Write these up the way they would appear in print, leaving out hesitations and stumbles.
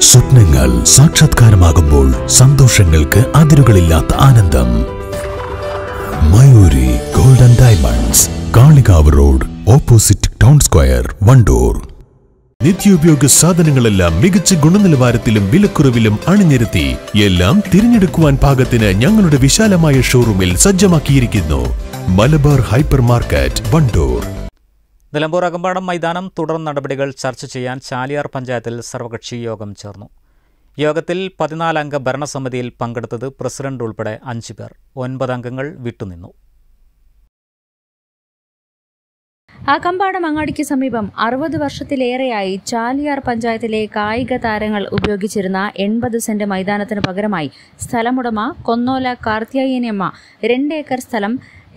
സ്വപ്നങ്ങൾ സാക്ഷാത്കാരമാകുമ്പോൾ സന്തോഷങ്ങൾക്ക് അതിരുകളില്ലാത്ത ആനന്ദം. Mayuri golden diamonds, Kalikavu road, opposite town square, Wandoor. നിത്യോപയോഗ സാധനങ്ങളെല്ലാം മികച്ച ഗുണനിലവാരത്തിലും വിലക്കുറവിലും അണിനിരത്തി എല്ലാം തിരഞ്ഞെടുക്കുവാൻ പാകത്തിന് ഞങ്ങളുടെ വിശാലമായ ഷോറൂമിൽ സജ്ജമാക്കിയിരിക്കുന്നു. Malabar hyper market, Wandoor. നിലമ്പൂർ അകമ്പാടം മൈതാനം തുടർ നടപടികൾ ചർച്ച ചെയ്യാൻ ചാലിയാർ പഞ്ചായത്തിൽ സർവകക്ഷി യോഗം ചേർന്നു. യോഗത്തിൽ 14 അംഗ ഭരണസമിതിയിൽ പങ്കെടുത്തത് പ്രസിഡന്റ് ഉൾപ്പെടെ 5 പേർ. 9 അംഗങ്ങൾ വിട്ടുനിന്നു. അകമ്പാടം അങ്ങാടിക്ക് സമീപം 60 വർഷത്തിലേറെയായി ചാലിയാർ പഞ്ചായത്തിലെ കായിക താരങ്ങൾ ഉപയോഗിച്ചിരുന്ന 80 സെന്റ് മൈതാനത്തിന് പകരമായി സ്ഥലമുടമ കൊന്നോല കാർത്തിയായനിയമ്മ 2 ഏക്കർ സ്ഥലം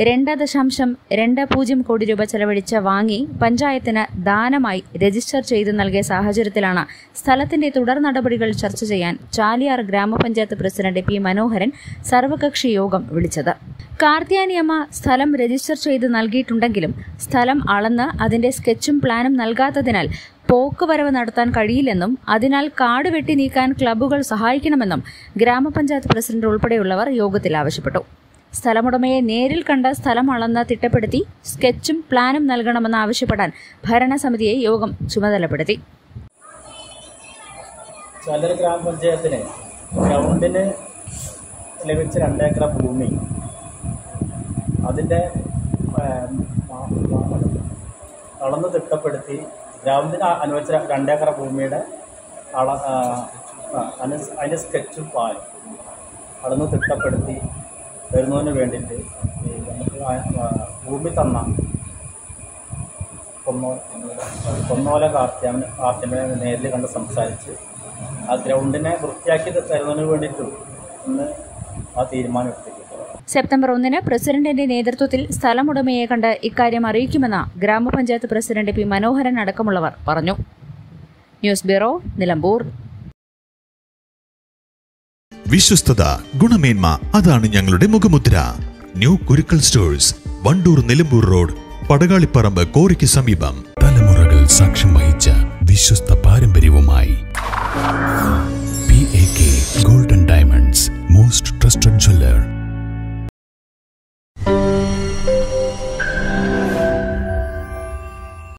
2.20 കോടി രൂപ ചെലവഴിച്ച് വാങ്ങി പഞ്ചായത്തിന് ദാനമായി രജിസ്റ്റർ ചെയ്ത് നൽകിയ സാഹചര്യത്തിലാണ് സ്ഥലത്തിന്റെ തുടർ നടപടികൾ ചർച്ച ചെയ്യാൻ ചാലിയാർ ഗ്രാമപഞ്ചായത്ത് പ്രസിഡന്റ് പി മനോഹരൻ സർവകക്ഷി യോഗം വിളിച്ചത്. കാർത്തിയാനിയമ്മ സ്ഥലം രജിസ്റ്റർ ചെയ്ത് നൽകിയിട്ടുണ്ടെങ്കിലും സ്ഥലം അളന്ന് അതിന്റെ സ്കെച്ചും പ്ലാനും നൽകാത്തതിനാൽ പോക്കുവരവ് നടത്താൻ കഴിയില്ലെന്നും അതിനാൽ കാട് വെട്ടി നീക്കാൻ ക്ലബ്ബുകൾ സഹായിക്കണമെന്നും ഗ്രാമപഞ്ചായത്ത് പ്രസിഡന്റ് ഉൾപ്പെടെയുള്ളവർ യോഗത്തിൽ ആവശ്യപ്പെട്ടു. സ്ഥലമുടമയെ നേരിൽ കണ്ട് സ്ഥലം അളന്ന് തിട്ടപ്പെടുത്തി സ്കെച്ചും പ്ലാനും നൽകണമെന്ന് ആവശ്യപ്പെടാൻ ഭരണസമിതിയെ യോഗം ചുമതലപ്പെടുത്തി. ചാലിയാർ ഗ്രാമപഞ്ചായത്തിന് ഗ്രൗണ്ടിന് ലഭിച്ച 2 ഏക്കർ ഭൂമി അതിൻ്റെ അളന്ന് തിട്ടപ്പെടുത്തി ഗ്രൗണ്ടിന് അനുവദിച്ച 2 ഏക്കർ ഭൂമിയുടെ അതിൻ്റെ സ്കെച്ചും പ്ലാനും അളന്ന് തിട്ടപ്പെടുത്തി വരുന്നതിന് വേണ്ടിയിട്ട് നമുക്ക് ഭൂമി തന്ന കൊന്നോല കാർത്തിയമ്മനെ നേരിൽ കണ്ട് സംസാരിച്ച് ആ ഗ്രൗണ്ടിനെ വൃത്തിയാക്കി തരുന്നതിന് വേണ്ടിയിട്ട് ഇന്ന് ആ തീരുമാനം എടുത്തിട്ടുണ്ട്. സെപ്റ്റംബർ 1 പ്രസിഡന്റിന്റെ നേതൃത്വത്തിൽ സ്ഥലമുടമയെ കണ്ട് ഇക്കാര്യം അറിയിക്കുമെന്ന് ഗ്രാമപഞ്ചായത്ത് പ്രസിഡന്റ് പി മനോഹരൻ അടക്കമുള്ളവർ പറഞ്ഞു. News bureau, Nilambur. വിശ്വസ്തത, ഗുണമേന്മ, അതാണ് ഞങ്ങളുടെ മുഖമുദ്ര. New Kurukkal stores, Wandoor, Nilambur road, Padakaliparambu, കോറിക്ക് സമീപം. തലമുറകൾ സാക്ഷ്യം വഹിച്ച വിശ്വസ്ത